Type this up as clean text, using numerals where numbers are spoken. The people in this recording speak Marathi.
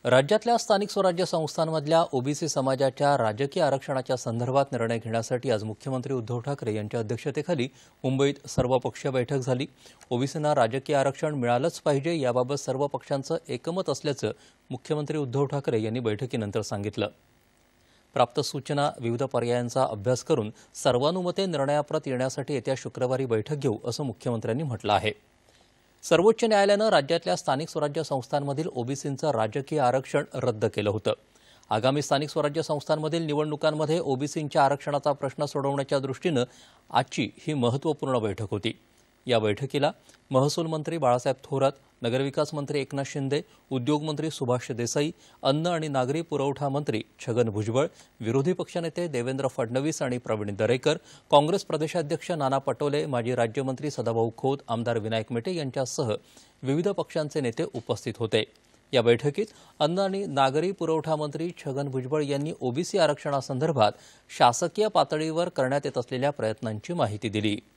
राज्यातल्या स्थानिक स्वराज्य संस्थांमधल्या ओबीसी समाजाच्या राजकीय आरक्षणाच्या संदर्भात निर्णय घेण्यासाठी आज मुख्यमंत्री उद्धव ठाकरे यांच्या अध्यक्षतेखाली मुंबईत सर्वपक्षीय बैठक झाली। ओबीसींना राजकीय आरक्षण मिळालंच पाहिजे याबाबत सर्व पक्षांचं एकमत असल्याचं मुख्यमंत्री उद्धव ठाकरे यांनी बैठकीनंतर सांगितलं। प्राप्त सूचना विविध पर्यायांचा अभ्यास करून सर्वानुमते निर्णयाप्रत येण्यासाठी येत्या शुक्रवारी बैठक घेऊ असं मुख्यमंत्र्यांनी म्हटलं आहे। सर्वोच्च न्यायालयानं राज्यातल्या स्थानिक स्वराज्य संस्थांमधील ओबीसींचं राजकीय आरक्षण रद्द केलं होतं। आगामी स्थानिक स्वराज्य संस्थांमधील निवडणुकांमध्ये ओबीसींच्या आरक्षणाचा प्रश्न सोडवण्याच्या दृष्टीनं आजची ही महत्त्वपूर्ण बैठक होती। या बैठकीला महसूल मंत्री बाळासाहेब थोरात, नगरविकास मंत्री एकमत शिंदे, उद्योग मंत्री सुभाष देसाई, अन्न आणि नागरी पुरवठा मंत्री छगन भुजबळ, विरोधी पक्षनेते देवेंद्र फडणवीस आणि प्रवीण दरेकर, काँग्रेस प्रदेशाध्यक्ष नाना पटोले, माजी राज्यमंत्री सदाभाऊ खोत, आमदार विनायक मेटे यांच्यासह विविध पक्षांचे नेते उपस्थित होते। या बैठकीत अन्न आणि नागरी पुरवठा मंत्री छगन भुजबळ यांनी ओबीसी आरक्षणासंदर्भात शासकीय पातळीवर करण्यात येत असलेल्या प्रयत्नांची माहिती दिली।